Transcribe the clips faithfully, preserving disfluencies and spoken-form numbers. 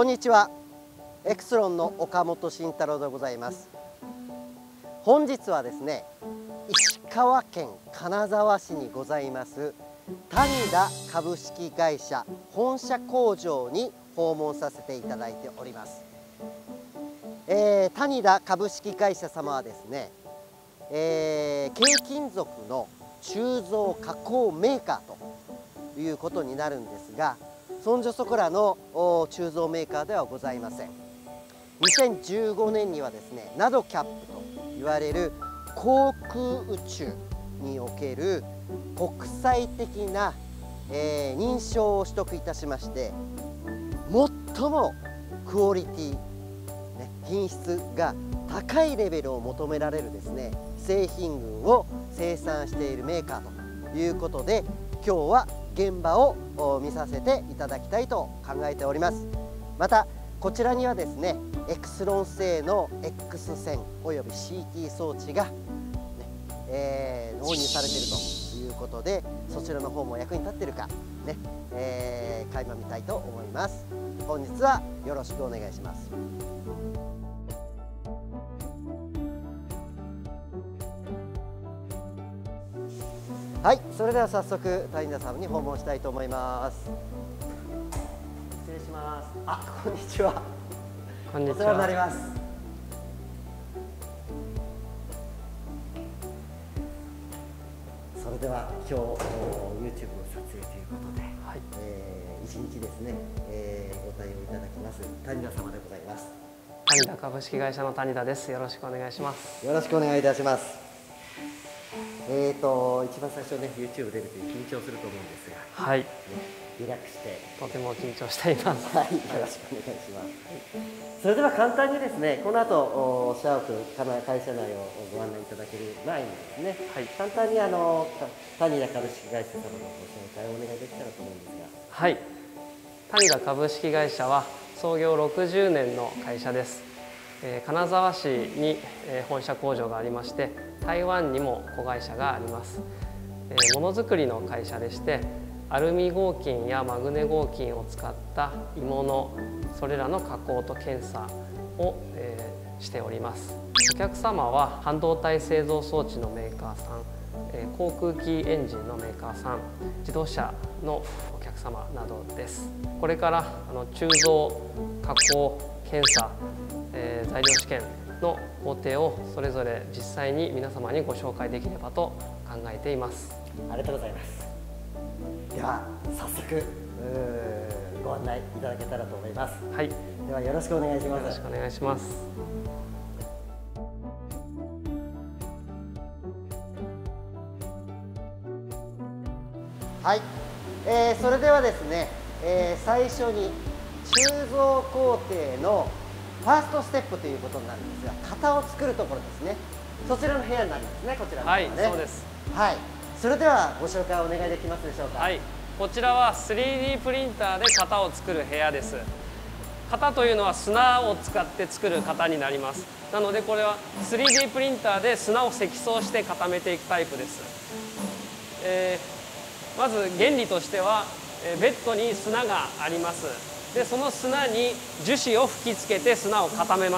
こんにちは。エクスロンの岡本慎太郎でございます。本日はですね、石川県金沢市にございます谷田株式会社本社工場に訪問させていただいております。えー、谷田株式会社様はですね、えー、軽金属の鋳造加工メーカーということになるんですが、そんじょそこらの鋳造メーカーではございません。にせんじゅうごねんにはですね、ナドキャップと言われる航空宇宙における国際的な、えー、認証を取得いたしまして、最もクオリティ、ね、品質が高いレベルを求められるですね、製品群を生産しているメーカーということで、今日は現場を見させていただきたいと考えております。またこちらにはですね、エクスロン製の X 線および シーティー 装置が、ねえー、納入されているということで、そちらの方も役に立っているかね、えー、垣間見たいと思います。本日はよろしくお願いします。はい、それでは早速谷田さんに訪問したいと思います。失礼します。あ、こんにちは。 こんにちは。 お世話になります。それでは今日 YouTube の撮影ということで、はい、えー、一日ですね、えー、ご対応いただきます谷田様でございます。 谷田株式会社の谷田です。よろしくお願いします。 よろしくお願いいたします。えーと一番最初ね、 YouTube 出ると緊張すると思うんですが、 はい、ね、 リラックスしてとても緊張しています。 はい、よろしくお願いします。はい、それでは簡単にですね、この後シャープ会社内をご案内いただける前にですね、はい、簡単にあの谷田株式会社様のご紹介をお願いできたらと思うんですが。 はい、谷田株式会社は創業ろくじゅうねんの会社です。えー、金沢市に、えー、本社工場がありまして、台湾にも子会社があります。えー、ものづくりの会社でして、アルミ合金やマグネ合金を使った鋳物、それらの加工と検査を、えー、しております。お客様は半導体製造装置のメーカーさん、えー、航空機エンジンのメーカーさん、自動車のお客様などです。これからあの鋳造、加工、検査、えー、材料試験の工程をそれぞれ実際に皆様にご紹介できればと考えています。 ありがとうございます。では早速ご案内いただけたらと思います。 はい。 ではよろしくお願いします。 よろしくお願いします。 はい、えー、それではですね、えー、最初に鋳造工程のファーストステップということになるんですが、型を作るところですね。そちらの部屋になりますね。こちらの部屋ね。 はい、そうです。 はい。それではご紹介お願いできますでしょうか。 はい、こちらは スリーディー プリンターで型を作る部屋です。型というのは砂を使って作る型になります。なのでこれは スリーディー プリンターで砂を積層して固めていくタイプです。えー、まず原理としては、えー、ベッドに砂があります。でその砂に樹脂を吹きつけて砂を固めます。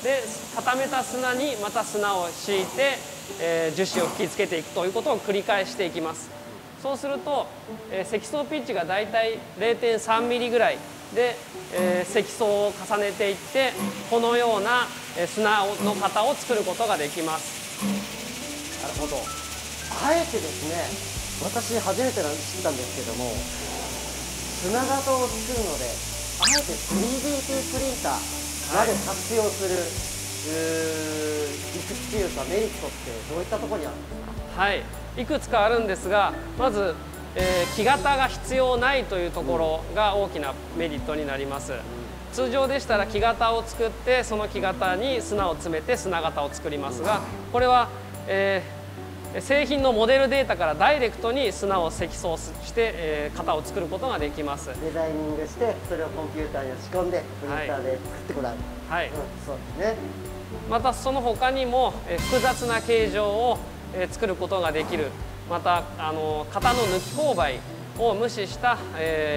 で固めた砂にまた砂を敷いて、えー、樹脂を吹きつけていくということを繰り返していきます。そうすると、えー、積層ピッチがだいたい れいてんさんミリぐらいで、えー、積層を重ねていって、このような、えー、砂の型を作ることができます。 なるほど。あえてですね、私初めて知ったんですけども、砂型を作るのであえて スリーディー プリンターまで活用する、はい、理屈というかメリットってどういったところにあるんですか。 はい、いくつかあるんですが、まず、えー、木型が必要ないというところが大きなメリットになります。うん、通常でしたら木型を作って、その木型に砂を詰めて砂型を作りますが、これは、えー製品のモデルデータからダイレクトに砂を積層して、えー、型を作ることができます。 デザイニングしてそれをコンピューターに仕込んでプリンターで作ってもらう。 はい、 うん、そうですね。 またその他にも、えー、複雑な形状を、えー、作ることができる。またあの型の抜き勾配を無視した、えー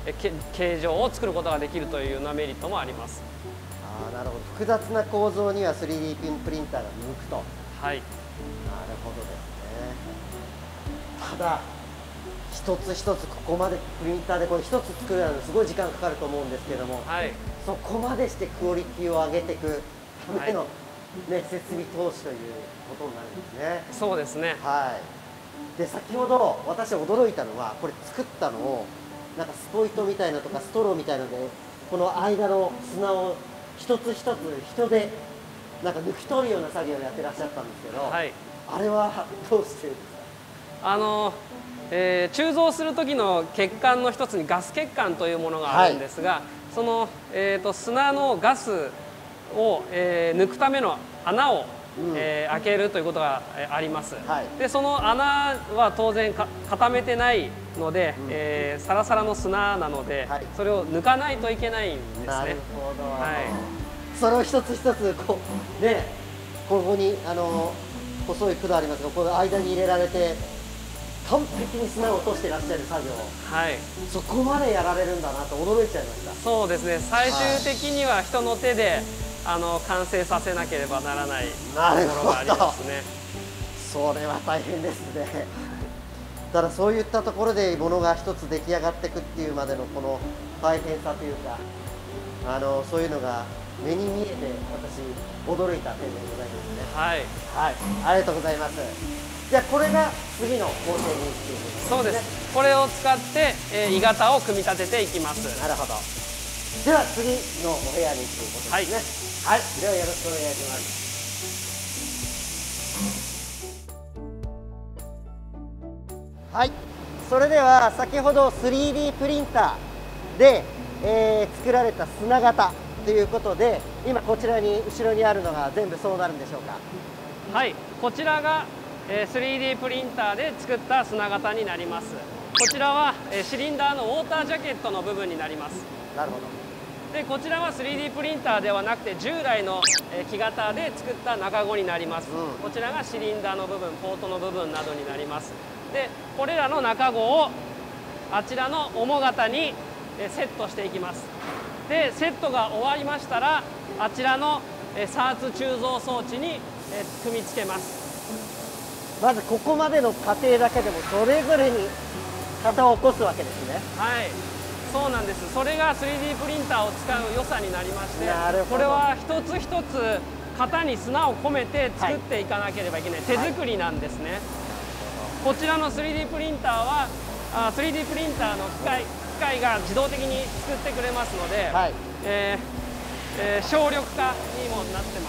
えけ形状を作ることができるというようなメリットもあります。 ああ、なるほど。複雑な構造には スリーディー プリンターが向くと。 はい。 なるほどですね。ただ一つ一つここまでプリンターでこれ一つ作るのにすごい時間かかると思うんですけども、 はい、 そこまでしてクオリティを上げていくための、はい、ね、設備投資ということになるんですね。 そうですね。 はい。で、先ほど私驚いたのは、これ作ったのをなんかスポイトみたいなとかストローみたいなのでこの間の砂を一つ一つ人でなんか抜き取るような作業をやってらっしゃったんですけど、はい、あれはどうしてですか？ あのえー、鋳造する時の血管の一つにガス血管というものがあるんですが、はい、その、えー、と砂のガスを、えー、抜くための穴を、うん、えー、開けるということがあります、はい、でその穴は当然か固めてないので、うん、えー、サラサラの砂なので、はい、それを抜かないといけないんですね。 なるほど、はい、それを一つ一つこうね、ここにあの細い管ありますが、この間に入れられて完璧に砂を落としていらっしゃる作業、はい、そこまでやられるんだなと驚いちゃいました。 そうですね、最終的には人の手で、はい、あの完成させなければならないところがありますね。 それは大変ですね。ただそういったところでものが一つ出来上がっていくっていうまでのこの大変さというか、あのそういうのが目に見えて私驚いた点でございますね。はい、はい、ありがとうございます。じゃあこれが次の工程にっていうことですね。 そうです。これを使って、えー、鋳型を組み立てていきます。 なるほど。では次のお部屋にっていうことですね。はい、はい、ではよろしくお願いします。はい、それでは先ほど スリーディー プリンターで、えー、作られた砂型ということで、今こちらに後ろにあるのが全部そうなるんでしょうか？ はい、こちらがスリーディー プリンターで作った砂型になります。こちらはシリンダーのウォータージャケットの部分になります。 なるほど。 でこちらは スリーディー プリンターではなくて従来の木型で作った中子になります、うん、こちらがシリンダーの部分、ポートの部分などになります。でこれらの中子をあちらの主型にセットしていきます。でセットが終わりましたらあちらのサーツ鋳造装置に組み付けます。 まずここまでの過程だけでもそれぞれに型を起こすわけですね。 はい、そうなんです。それが スリーディー プリンターを使う良さになりまして、これは一つ一つ型に砂を込めて作っていかなければいけない、はい、手作りなんですね、はい、こちらの スリーディー プリンターはあ スリーディー プリンターの機械機械が自動的に作ってくれますので、はい、えーえー、省力化にもなってます。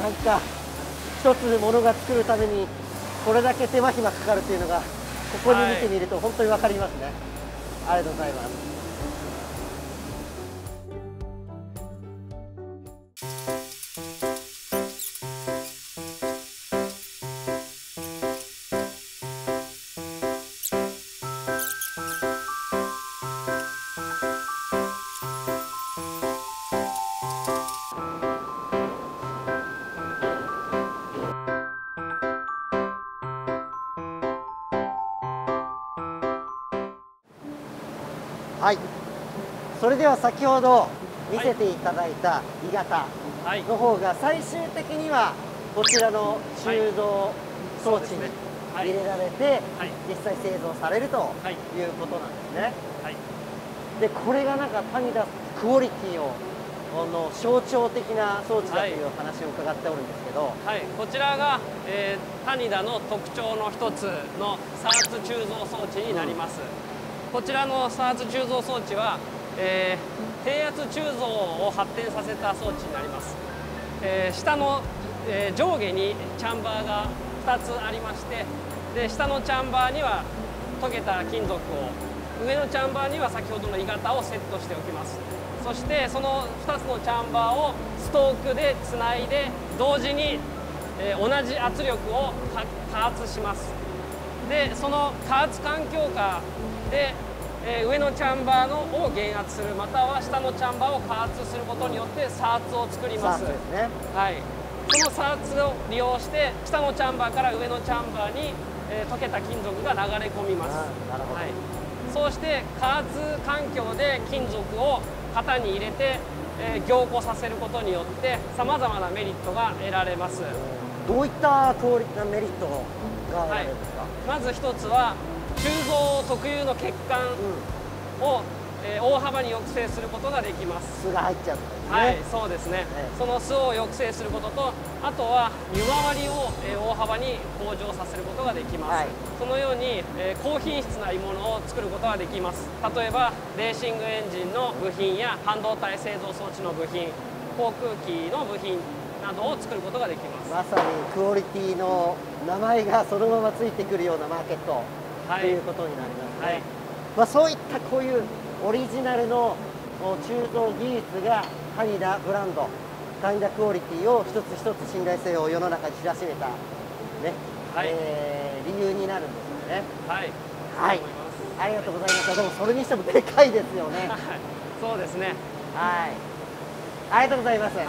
なんか一つものが作るためにこれだけ手間暇かかるっていうのがここに見てみると本当に分かりますね、はい、ありがとうございます。はい、それでは先ほど見せていただいた鋳型の方が最終的にはこちらの鋳造装置に入れられて実際製造されるということなんですね。はい、でこれがなんか谷田クオリティをの象徴的な装置だという話を伺っておるんですけど、 はい、こちらが、えー、谷田の特徴の一つのサーツ鋳造装置になります。うん、こちらのサーツ鋳造装置は、えー、低圧鋳造を発展させた装置になります。えー、下の、えー、上下にチャンバーがふたつありまして、で下のチャンバーには溶けた金属を、上のチャンバーには先ほどの鋳型をセットしておきます。そしてそのふたつのチャンバーをストークでつないで同時に、えー、同じ圧力を加圧します。でその加圧環境下で、えー、上のチャンバーのを減圧する、または下のチャンバーを加圧することによってサーツを作ります。 サーツですね。 はい、そのサーツを利用して下のチャンバーから上のチャンバーに、えー、溶けた金属が流れ込みます。なるほど。はい、 そうして加圧環境で金属を型に入れて、えー、凝固させることによってさまざまなメリットが得られます。 どういったクオリティなメリットが得られるんですか？ はい、まず一つは鋳造特有の欠陥を、うんえー、大幅に抑制することができます。 巣が入っちゃうんですね。 はい、そうですね、ええ、その巣を抑制することと、あとは湯回りを、えー、大幅に向上させることができます。はい、そのように、えー、高品質な鋳物を作ることができます。例えばレーシングエンジンの部品や半導体製造装置の部品、航空機の部品などを作ることができます。 まさにクオリティの名前がそのままついてくるようなマーケット、はい、ということになりますね。はい、まあ、そういったこういうオリジナルの鋳造技術が谷田ブランド、谷田クオリティを一つ一つ信頼性を世の中に知らしめた、ね、はい、えー、理由になるんですよね。はい、はい、ありがとうございました。でもそれにしてもでかいですよね。 そうですね。 はい、ありがとうございます。はい、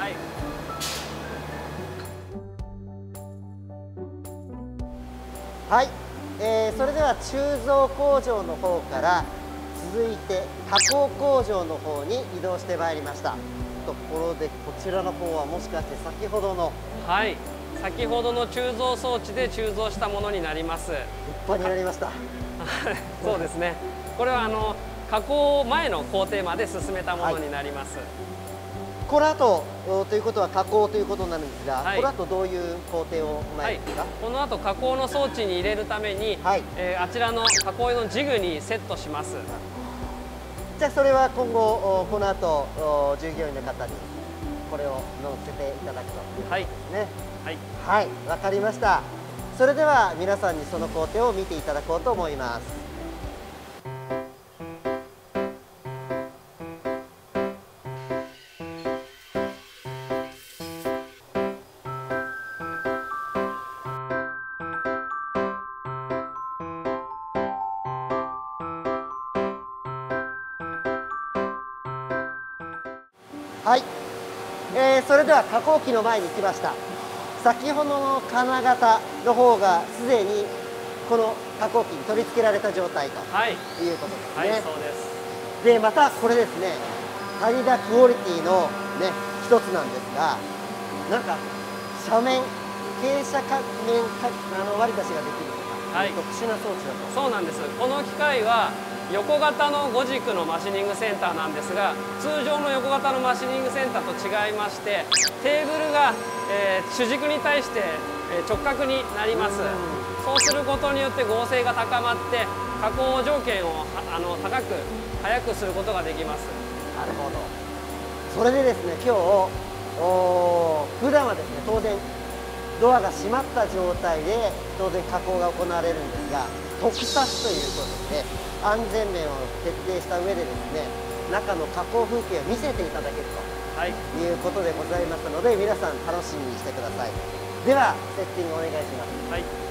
はい、えー、それでは鋳造工場の方から続いて加工工場の方に移動してまいりました。ところでこちらの方はもしかして先ほどの、 はい、先ほどの鋳造装置で鋳造したものになります。立派になりました。 そうですね。これはあの加工前の工程まで進めたものになります。はい、 この後ということは加工ということになるんですが、はい、この後どういう工程を踏まえるんですか？はい、 この後加工の装置に入れるために、はい、えー、あちらの加工用のジグにセットします。 じゃあそれは今後この後従業員の方にこれを乗せていただくということですね。はい、はい、わかりました。それでは皆さんにその工程を見ていただこうと思います。はい、えー、それでは加工機の前に来ました。先ほどの金型の方がすでにこの加工機に取り付けられた状態ということですね。はい、はい、そうです。でまたこれですね、谷田クオリティのね一つなんですが、なんか斜面傾斜角面あの割り出しができるとか、はい、特殊な装置だと。 そうなんです。この機械は横型のご軸のマシニングセンターなんですが、通常の横型のマシニングセンターと違いまして、テーブルが、えー、主軸に対して、えー、直角になります。そうすることによって合成が高まって加工条件をあの高く速くすることができます。 なるほど。それでですね、今日お普段はですね当然ドアが閉まった状態で当然加工が行われるんですが、特撮ということで安全面を徹底した上でですね、中の加工風景を見せていただけると、はい、いうことでございますので、皆さん楽しみにしてください。ではセッティングお願いします。はい。